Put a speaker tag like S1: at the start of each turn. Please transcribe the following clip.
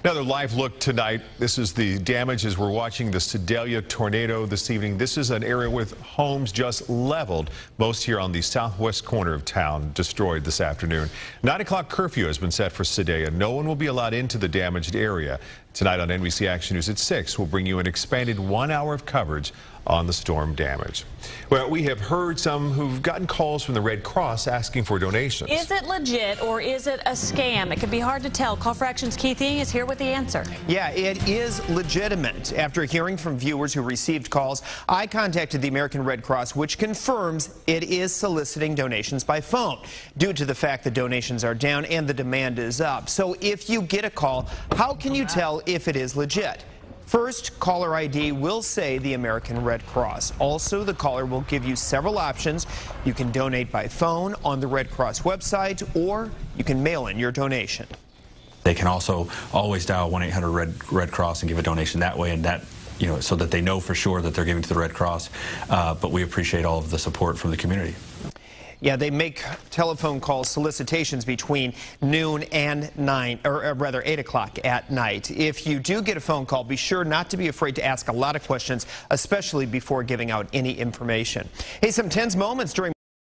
S1: Another live look tonight. This is the damage as we're watching the Sedalia tornado this evening. This is an area with homes just leveled. Most here on the southwest corner of town destroyed this afternoon. 9 o'clock curfew has been set for Sedalia. No one will be allowed into the damaged area. Tonight on NBC Action News at 6, we'll bring you an expanded 1 hour of coverage on the storm damage. Well, we have heard some who've gotten calls from the Red Cross asking for donations.
S2: Is it legit or is it a scam? It can be hard to tell. Call for Action's Keith Ying is here with the answer.
S3: Yeah, it is legitimate. After hearing from viewers who received calls, I contacted the American Red Cross, which confirms it is soliciting donations by phone due to the fact that donations are down and the demand is up. So if you get a call, how can you tell if it is legit? First, caller ID will say the American Red Cross. Also, the caller will give you several options. You can donate by phone on the Red Cross website, or you can mail in your donation.
S4: They can also always dial 1-800-RED Cross and give a donation that way, and that, so that they know for sure that they're giving to the Red Cross. But we appreciate all of the support from the community.
S3: Yeah, they make telephone calls solicitations between noon and 8 o'clock at night. If you do get a phone call, be sure not to be afraid to ask a lot of questions, especially before giving out any information. Hey, some tense moments during